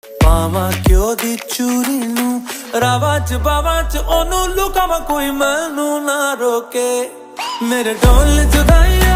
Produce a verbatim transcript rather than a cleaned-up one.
पावा क्यों दी चूरी नू रावा च बावा च ओनू लुकावा कोई मैनू ना रोके मेरे ढोल जुदाइया